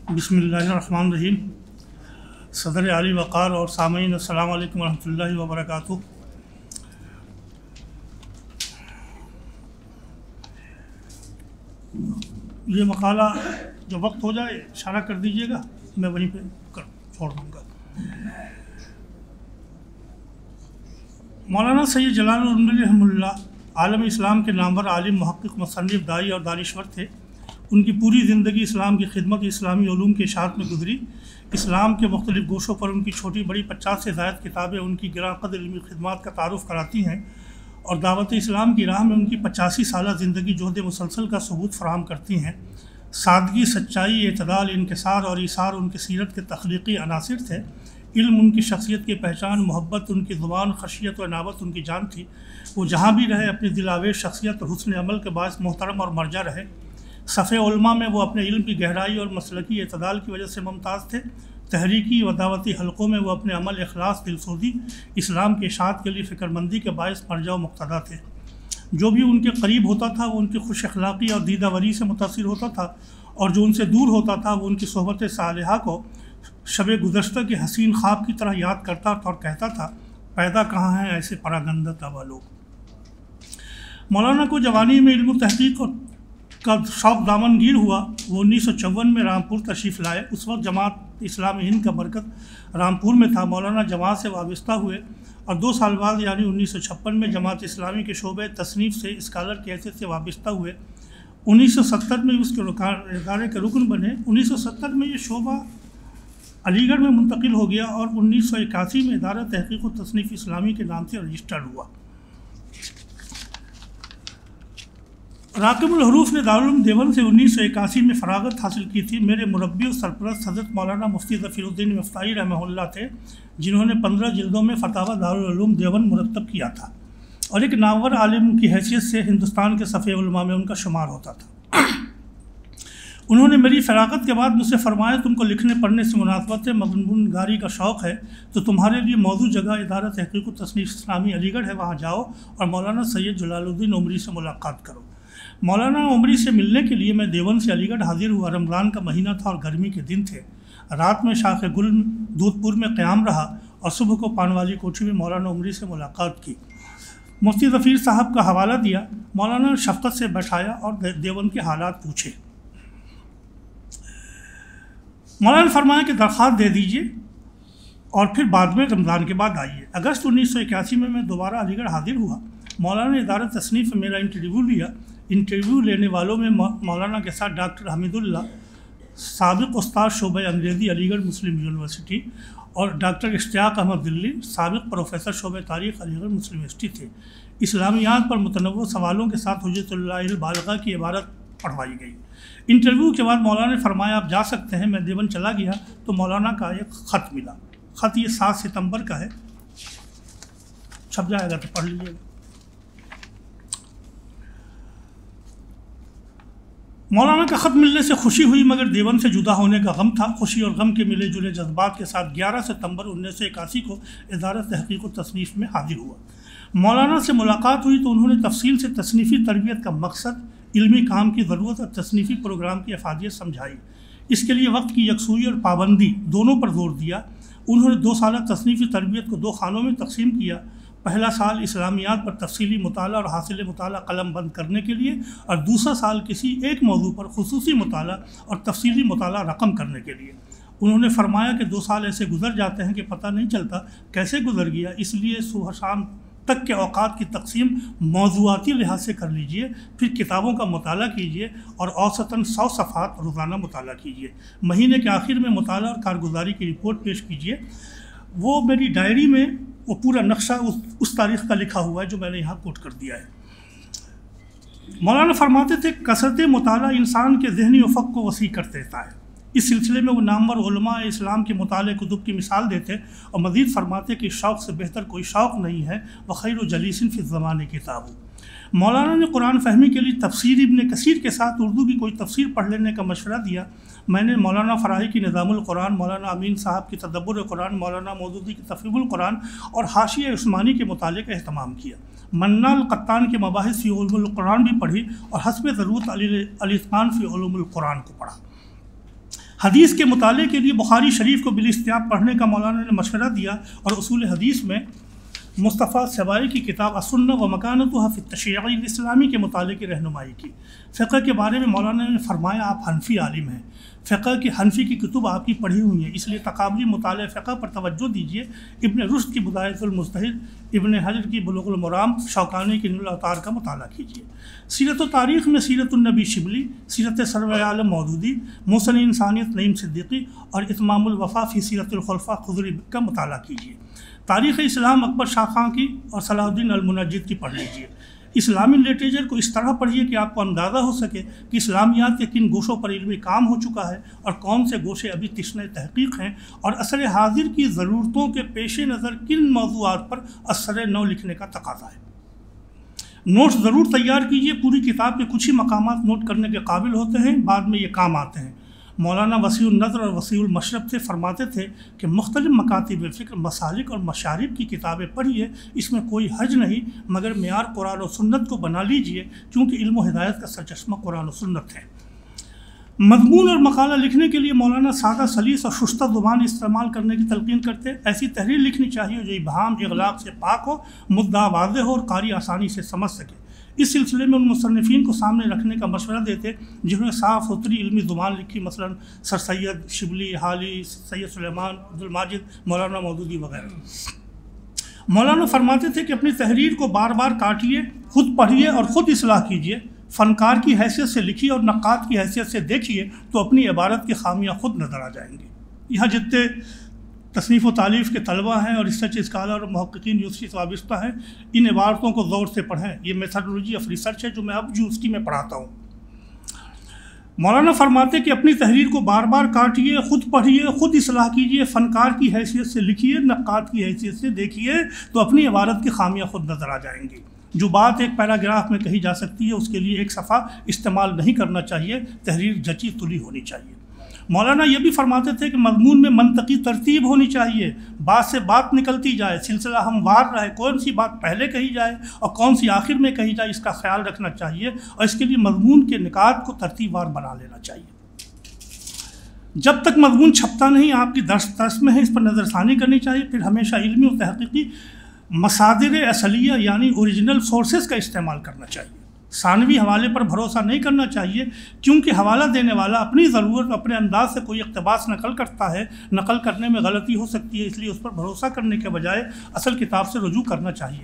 بسم اللہ الرحمن الرحیم۔ صدر علی وقار اور سامعین السلام علیکم ورحمۃ اللہ وبرکاتہ۔ یہ مقالہ جو وقت ہو جائے اشارہ کر دیجیے گا، میں وہیں پہ چھوڑ دوں گا۔ مولانا سید جلال الدین رحمہ اللہ عالم اسلام کے نامور عالم، محقق، مصنف، داعی اور دانشور تھے۔ ان کی پوری زندگی اسلام کی خدمت، اسلامی علوم کے اشاعت میں گزری۔ اسلام کے مختلف گوشوں پر ان کی چھوٹی بڑی 50 سے زائد کتابیں ان کی گراں قدر علمی خدمات کا تعارف کراتی ہیں اور دعوت اسلام کی راہ میں ان کی 85 سالہ زندگی جہد مسلسل کا ثبوت فراہم کرتی ہیں۔ سادگی، سچائی، اعتدال، انکسار اور ایثار ان کی سیرت کے تخلیقی عناصر تھے۔ علم ان کی شخصیت کی پہچان، محبت ان کی زبان، خشیت و انابت ان کی جان تھی۔ وہ جہاں بھی رہے اپنی دل آویز شخصیت اور حسن عمل کے باعث محترم اور مرجع رہے۔ صف علماء میں وہ اپنے علم کی گہرائی اور مسلکی اعتدال کی وجہ سے ممتاز تھے۔ تحریکی و دعوتی حلقوں میں وہ اپنے عمل، اخلاص، دلسوزی، اسلام کے اشاعت کے لیے فکر مندی کے باعث مرجع و مقتدا تھے۔ جو بھی ان کے قریب ہوتا تھا وہ ان کی خوش اخلاقی اور دیدہ وری سے متاثر ہوتا تھا، اور جو ان سے دور ہوتا تھا وہ ان کی صحبت صالحہ کو شب گزشتہ کے حسین خواب کی طرح یاد کرتا تھا اور کہتا تھا، پیدا کہاں ہیں ایسے پراگندہ طبع لوگ۔ مولانا کو جوانی میں علم و تحقیق کا شوق دامن گیر ہوا۔ وہ 1954 میں رامپور تشریف لائے۔ اس وقت جماعت اسلامی ہند کا مرکز رامپور میں تھا۔ مولانا جماعت سے وابستہ ہوئے اور 2 سال بعد یعنی 1956 میں جماعت اسلامی کے شعبہ تصنیف سے اسکالر کی حیثیت سے وابستہ ہوئے۔ 1970 میں اس کے ادارے کے رکن بنے۔ 1970 میں یہ شعبہ علی گڑھ میں منتقل ہو گیا اور 1981 میں ادارہ تحقیق و تصنیف اسلامی کے نام سے رجسٹرڈ ہوا۔ راکب الحروف نے دارالعلوم دیوبند سے 1981 میں فراغت حاصل کی تھی۔ میرے مربی و سرپرست حضرت مولانا مفتی ظفیر الدین مفتاحی رحمہ اللہ تھے، جنہوں نے 15 جلدوں میں فتاوی دارالعلوم دیوبند مرتب کیا تھا اور ایک نامور عالم کی حیثیت سے ہندوستان کے صف علماء میں ان کا شمار ہوتا تھا۔ انہوں نے میری فراغت کے بعد مجھ سے فرمایا، تم کو لکھنے پڑھنے سے مناسبت ہے، مضمون نگاری کا شوق ہے، تو تمہارے لیے موضوع جگہ ادارہ تحقیق و تصنیف اسلامی علی گڑھ ہے، وہاں جاؤ اور مولانا سید جلال الدین عمری سے ملاقات کرو۔ مولانا عمری سے ملنے کے لیے میں دیوبند سے علی گڑھ حاضر ہوا۔ رمضان کا مہینہ تھا اور گرمی کے دن تھے۔ رات میں شاخ گل دودھ پور میں قیام رہا اور صبح کو پانوالی کوٹھی میں مولانا عمری سے ملاقات کی۔ مفتی ظفیر صاحب کا حوالہ دیا، مولانا شفقت سے بیٹھایا اور دیوبند کے حالات پوچھے۔ مولانا نے فرمایا کہ درخواست دے دیجیے اور پھر بعد میں رمضان کے بعد آئیے۔ اگست 1981 میں دوبارہ علی گڑھ حاضر ہوا۔ مولانا نے ادارہ تصنیف میں میرا انٹرویو لیا۔ انٹرویو لینے والوں میں مولانا کے ساتھ ڈاکٹر حمید اللہ، سابق استاد شعبہ انگریزی علی گڑھ مسلم یونیورسٹی، اور ڈاکٹر اشتیاق احمد دلی، سابق پروفیسر شعبہ تاریخ علی گڑھ مسلم یونیورسٹی تھے۔ اسلامیات پر متنوع سوالوں کے ساتھ حجت اللہ البالغہ کی عبارت پڑھوائی گئی۔ انٹرویو کے بعد مولانا نے فرمایا، آپ جا سکتے ہیں۔ میں دیوبند چلا گیا تو مولانا کا ایک خط ملا۔ خط یہ 7 ستمبر کا ہے، چھپ جائے گا تو پڑھ لیجیے گا۔ مولانا کا خط ملنے سے خوشی ہوئی، مگر دیوبند سے جدا ہونے کا غم تھا۔ خوشی اور غم کے ملے جلے جذبات کے ساتھ 11 ستمبر 1981 کو ادارہ تحقیق و تصنیف میں حاضر ہوا۔ مولانا سے ملاقات ہوئی تو انہوں نے تفصیل سے تصنیفی تربیت کا مقصد، علمی کام کی ضرورت اور تصنیفی پروگرام کی افادیت سمجھائی۔ اس کے لیے وقت کی یکسوئی اور پابندی دونوں پر زور دیا۔ انہوں نے 2 سالہ تصنیفی تربیت کو 2 خانوں میں تقسیم کیا۔ پہلا سال اسلامیات پر تفصیلی مطالعہ اور حاصل مطالعہ قلم بند کرنے کے لیے، اور دوسرا سال کسی ایک موضوع پر خصوصی مطالعہ اور تفصیلی مطالعہ رقم کرنے کے لیے۔ انہوں نے فرمایا کہ 2 سال ایسے گزر جاتے ہیں کہ پتہ نہیں چلتا کیسے گزر گیا، اس لیے صبح شام تک کے اوقات کی تقسیم موضوعاتی لحاظ سے کر لیجئے، پھر کتابوں کا مطالعہ کیجئے اور اوسطاً 100 صفحات روزانہ مطالعہ کیجئے۔ مہینے کے آخر میں مطالعہ اور کارگزاری کی رپورٹ پیش کیجئے۔ وہ میری ڈائری میں وہ پورا نقشہ اس تاریخ کا لکھا ہوا ہے جو میں نے یہاں کوٹ کر دیا ہے۔ مولانا فرماتے تھے، کثرت مطالعہ انسان کے ذہنی افق کو وسیع کر دیتا ہے۔ اس سلسلے میں وہ نامور علماء اسلام کے مطالعہ کتب کی مثال دیتے اور مزید فرماتے کہ شوق سے بہتر کوئی شوق نہیں ہے، وخیر جلیس فی الزمان کتاب۔ مولانا نے قرآن فہمی کے لیے تفسیر ابن کثیر کے ساتھ اردو کی کوئی تفسیر پڑھ لینے کا مشورہ دیا۔ میں نے مولانا فراہی کی نظام القرآن، مولانا امین صاحب کی تدبر قرآن، مولانا مودودی کی تفہیم القرآن اور حاشیہ عثمانی کے مطالعے کا اہتمام کیا۔ منا القطان کے مباحث فی علوم القرآن بھی پڑھی اور حسب ضرورت علی الاتقان فی علوم القرآن کو پڑھا۔ حدیث کے مطالعے کے لیے بخاری شریف کو بالاستیاب پڑھنے کا مولانا نے مشورہ دیا اور اصول حدیث میں مصطفیٰ سبائی کی کتاب السنہ و مکانتها فی التشریع الاسلامی کے مطالعے کی رہنمائی کی۔ فقہ کے بارے میں مولانا نے فرمایا آپ حنفی عالم ہیں، فقہ کی حنفی کی کتب آپ کی پڑھی ہوئی ہیں، اس لیے تقابلی مطالعہ فقہ پر توجہ دیجیے۔ ابن رشد کی بدایت المجتہد، ابن حجر کی بلوغ المرام، شوکانی کی نیل الاوطار کا مطالعہ کیجیے۔ سیرت و تاریخ میں سیرت النبی شبلی، سیرت سرور عالم مودودی، محسن انسانیت نعیم صدیقی اور اتمام الوفا فی سیرت الخلفاء خضری کا مطالعہ کیجیے۔ تاریخ اسلام اکبر شاہ خان کی اور صلاح الدین المنجد کی پڑھ لیجیے۔ اسلامی لٹریچر کو اس طرح پڑھیے کہ آپ کو اندازہ ہو سکے کہ اسلامیات کے کن گوشوں پر علمی کام ہو چکا ہے اور کون سے گوشے ابھی تشنہ تحقیق ہیں، اور عصر حاضر کی ضرورتوں کے پیش نظر کن موضوعات پر اثر نو لکھنے کا تقاضا ہے۔ نوٹس ضرور تیار کیجیے، پوری کتاب کے کچھ ہی مقامات نوٹ کرنے کے قابل ہوتے ہیں، بعد میں یہ کام آتے ہیں۔ مولانا وسیع النظر اور وسیع المشرب سے فرماتے تھے کہ مختلف مکاتب فکر، مسالک اور مشارب کی کتابیں پڑھیے، اس میں کوئی حرج نہیں، مگر معیار قرآن و سنت کو بنا لیجیے، کیونکہ علم و ہدایت کا سرچشمہ قرآن و سنت ہے۔ مضمون اور مقالہ لکھنے کے لیے مولانا سادہ سلیس اور شستہ زبان استعمال کرنے کی تلقین کرتے۔ ایسی تحریر لکھنی چاہیے جو ابہام اغلاق سے پاک ہو، مدعا واضح ہو اور قاری آسانی سے سمجھ سکے۔ اس سلسلے میں ان مصنفین کو سامنے رکھنے کا مشورہ دیتے جنہوں نے صاف ستھری علمی زبان لکھی، مثلا سر سید شبلی، حالی، سید سلیمان، عبدالماجد، مولانا مودودی وغیرہ۔ مولانا فرماتے تھے کہ اپنی تحریر کو بار بار کاٹیے، خود پڑھیے اور خود اصلاح کیجیے۔ فنکار کی حیثیت سے لکھیے اور نقاد کی حیثیت سے دیکھیے تو اپنی عبارت کی خامیاں خود نظر آ جائیں گی۔ یہاں جتنے تصنیف و تالیف کے طلبہ ہیں اور ریسرچ اسکالر اور محققین یونیورسٹی سے وابستہ ہیں، ان عبارتوں کو غور سے پڑھیں۔ یہ میتھڈولوجی آف ریسرچ ہے جو میں اب یونیورسٹی میں پڑھاتا ہوں۔ مولانا فرماتے کہ اپنی تحریر کو بار بار کاٹیے، خود پڑھیے، خود اصلاح کیجیے، فنکار کی حیثیت سے لکھیے، نقاد کی حیثیت سے دیکھیے تو اپنی عبارت کی خامیاں خود نظر آ جائیں گی۔ جو بات ایک پیراگراف میں کہی جا سکتی ہے اس کے لیے ایک صفحہ استعمال نہیں کرنا چاہیے، تحریر جچی تلی ہونی چاہیے۔ مولانا یہ بھی فرماتے تھے کہ مضمون میں منطقی ترتیب ہونی چاہیے، بات سے بات نکلتی جائے، سلسلہ ہموار رہے، کون سی بات پہلے کہی جائے اور کون سی آخر میں کہی جائے، اس کا خیال رکھنا چاہیے، اور اس کے لیے مضمون کے نکات کو ترتیب وار بنا لینا چاہیے۔ جب تک مضمون چھپتا نہیں، آپ کی درس میں ہے، اس پر نظر ثانی کرنی چاہیے۔ پھر ہمیشہ علمی و تحقیقی مصادر اصلیہ یعنی اوریجنل سورسز کا استعمال کرنا چاہیے۔ ثانوی حوالے پر بھروسہ نہیں کرنا چاہیے، کیونکہ حوالہ دینے والا اپنی ضرورت اپنے انداز سے کوئی اقتباس نقل کرتا ہے، نقل کرنے میں غلطی ہو سکتی ہے، اس لیے اس پر بھروسہ کرنے کے بجائے اصل کتاب سے رجوع کرنا چاہیے۔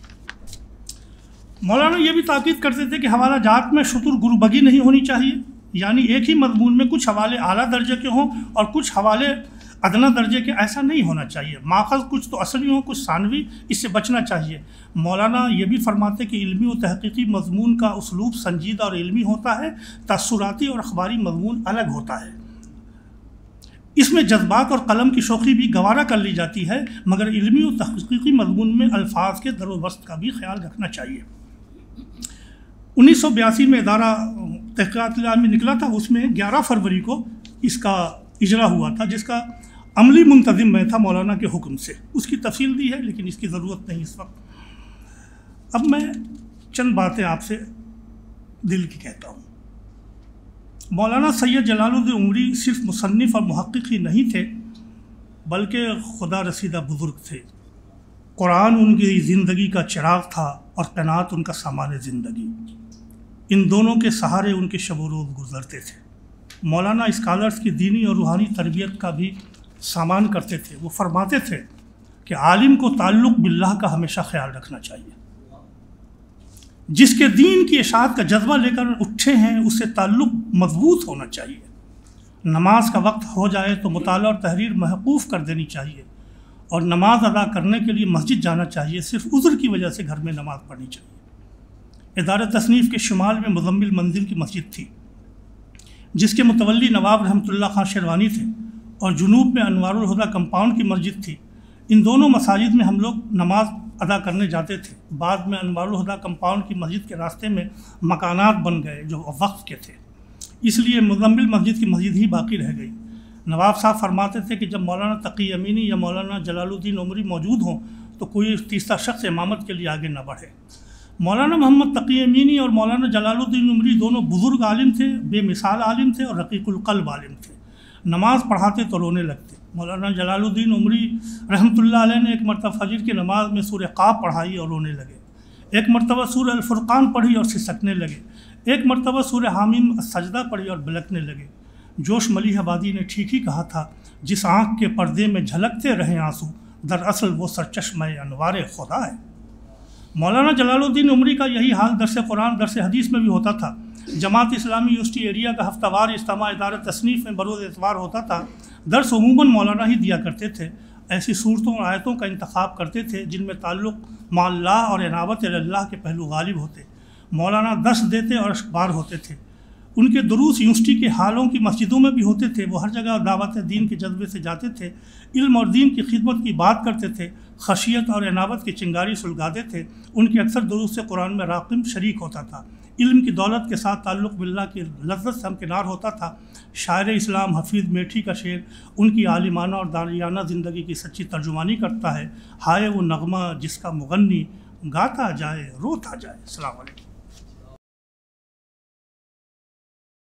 مولانا یہ بھی تاکید کرتے تھے کہ حوالہ جات میں شتر گروبگی نہیں ہونی چاہیے، یعنی ایک ہی مضمون میں کچھ حوالے اعلیٰ درجے کے ہوں اور کچھ حوالے ادنا درجے کے، ایسا نہیں ہونا چاہیے۔ ماخذ کچھ تو اصلی ہوں، کچھ ثانوی، اس سے بچنا چاہیے۔ مولانا یہ بھی فرماتے کہ علمی و تحقیقی مضمون کا اسلوب سنجیدہ اور علمی ہوتا ہے، تاثراتی اور اخباری مضمون الگ ہوتا ہے۔ اس میں جذبات اور قلم کی شوخی بھی گوارا کر لی جاتی ہے، مگر علمی و تحقیقی مضمون میں الفاظ کے در و بست کا بھی خیال رکھنا چاہیے۔ 1982 میں ادارہ تحقیقات عالمی نکلا تھا، اس میں 11 فروری کو اس کا اجرا ہوا تھا، جس کا عملی منتظم میں تھا مولانا کے حکم سے۔ اس کی تفصیل دی ہے لیکن اس کی ضرورت نہیں اس وقت۔ اب میں چند باتیں آپ سے دل کی کہتا ہوں۔ مولانا سید جلال الدین عمری صرف مصنف اور محقق ہی نہیں تھے، بلکہ خدا رسیدہ بزرگ تھے۔ قرآن ان کی زندگی کا چراغ تھا اور قناعت ان کا سامان زندگی۔ ان دونوں کے سہارے ان کے شب و روز گزرتے تھے۔ مولانا اسکالرز کی دینی اور روحانی تربیت کا بھی سامان کرتے تھے۔ وہ فرماتے تھے کہ عالم کو تعلق باللہ کا ہمیشہ خیال رکھنا چاہیے۔ جس کے دین کی اشاعت کا جذبہ لے کر اٹھے ہیں، اس سے تعلق مضبوط ہونا چاہیے۔ نماز کا وقت ہو جائے تو مطالعہ اور تحریر محقوف کر دینی چاہیے، اور نماز ادا کرنے کے لیے مسجد جانا چاہیے، صرف عذر کی وجہ سے گھر میں نماز پڑھنی چاہیے۔ ادارہ تصنیف کے شمال میں مزمل منزل کی مسجد تھی، جس کے متولی نواب رحمۃ اللہ خان شیروانی تھے، اور جنوب میں انوار الہدیٰ کمپاؤنڈ کی مسجد تھی۔ ان دونوں مساجد میں ہم لوگ نماز ادا کرنے جاتے تھے۔ بعد میں انوار الہدیٰ کمپاؤنڈ کی مسجد کے راستے میں مکانات بن گئے جو وقف کے تھے، اس لیے مزمل مسجد کی مسجد ہی باقی رہ گئی۔ نواب صاحب فرماتے تھے کہ جب مولانا تقی امینی یا مولانا جلال الدین عمری موجود ہوں تو کوئی تیسرا شخص امامت کے لیے آگے نہ بڑھے۔ مولانا محمد تقی امینی اور مولانا جلال الدین عمری دونوں بزرگ عالم تھے، بے مثال عالم تھے اور رقیق القلب عالم تھے۔ نماز پڑھاتے تو رونے لگتے۔ مولانا جلال الدین عمری رحمۃ اللہ علیہ نے ایک مرتبہ فجر کی نماز میں سورہ قاف پڑھائی اور رونے لگے، ایک مرتبہ سورہ الفرقان پڑھی اور سسکنے لگے، ایک مرتبہ سورہ حامیم السجدہ پڑھی اور بلکنے لگے۔ جوش ملیح آبادی نے ٹھیک ہی کہا تھا، جس آنکھ کے پردے میں جھلکتے رہیں آنسو، دراصل وہ سرچشمہ انوار خدا ہے۔ مولانا جلال الدین عمری کا یہی حال درس قرآن درس حدیث میں بھی ہوتا تھا۔ جماعت اسلامی یونیورسٹی ایریا کا ہفتہ وار اجتماع ادارہ تصنیف میں بروز اتوار ہوتا تھا۔ درس عموماً مولانا ہی دیا کرتے تھے، ایسی صورتوں اور آیتوں کا انتخاب کرتے تھے جن میں تعلق مع اللہ اور عنابت اللہ کے پہلو غالب ہوتے۔ مولانا درس دیتے اور اشعار ہوتے تھے۔ ان کے دروس یونیورسٹی کے حالوں کی مسجدوں میں بھی ہوتے تھے۔ وہ ہر جگہ دعوت دین کے جذبے سے جاتے تھے، علم اور دین کی خدمت کی بات کرتے تھے، خشیت اور عنابت کی چنگاری سلگاتے تھے۔ ان کے اکثر دروس قرآن میں راقم شریک ہوتا تھا۔ علم کی دولت کے ساتھ تعلق باللہ کی لذت سے ہمکنار ہوتا تھا۔ شاعر اسلام حفیظ میٹھی کا شعر ان کی عالمانہ اور دانیانہ زندگی کی سچی ترجمانی کرتا ہے۔ ہائے وہ نغمہ جس کا مغنی گاتا جائے روتا جائے۔ السلام علیکم۔